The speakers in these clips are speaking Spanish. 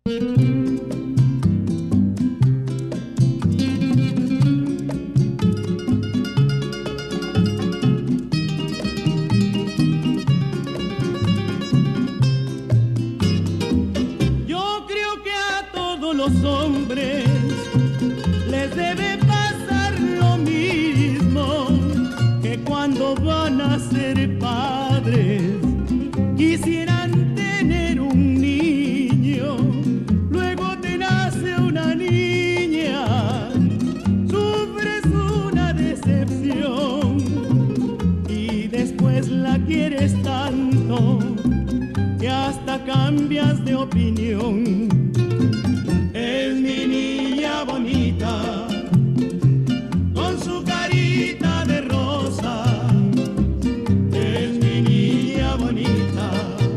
Yo creo que a todos los hombres les debe pasar lo mismo, que cuando van a ser padres quisieran tener un niño, luego te nace una niña, sufres una decepción y después la quieres tanto que hasta cambias de opinión. Es mi niña bonita, con su carita de rosa. Es mi niña bonita,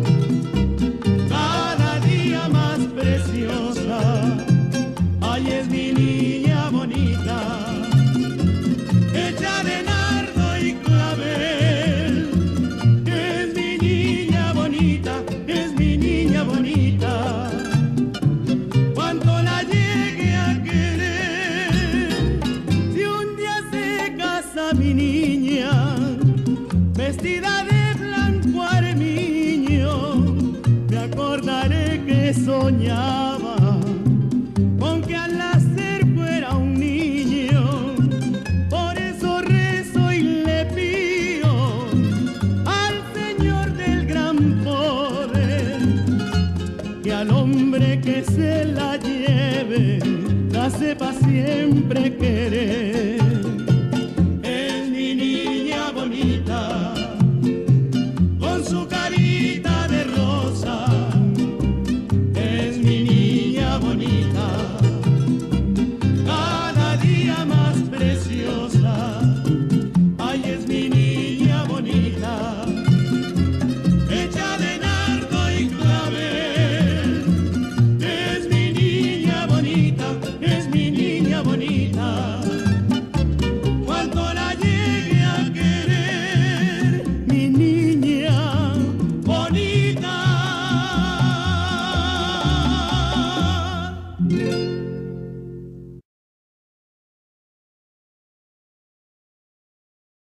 cada día más preciosa. Ay, es mi niña bonita, hecha de nardo y clavel. Es mi niña bonita, es mi niña bonita. Cuánto la llegue a querer, si un día se casa mi niña, vestida de blanco armiño, me acordaré que soñaba con que al nacer fuera un niño. Por eso rezo y le pido al Señor del gran poder que al hombre que se la lleve la sepa siempre querer.